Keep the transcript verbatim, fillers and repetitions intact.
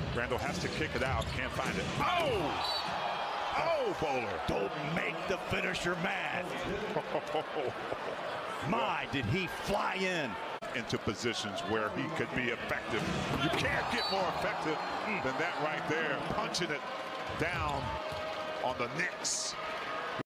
Randall has to kick it out, can't find it. Oh! Oh, Bowler. Don't make the finisher mad. My, did he fly in. Into positions where he could be effective. You can't get more effective than that right there. Punching it down on the Knicks.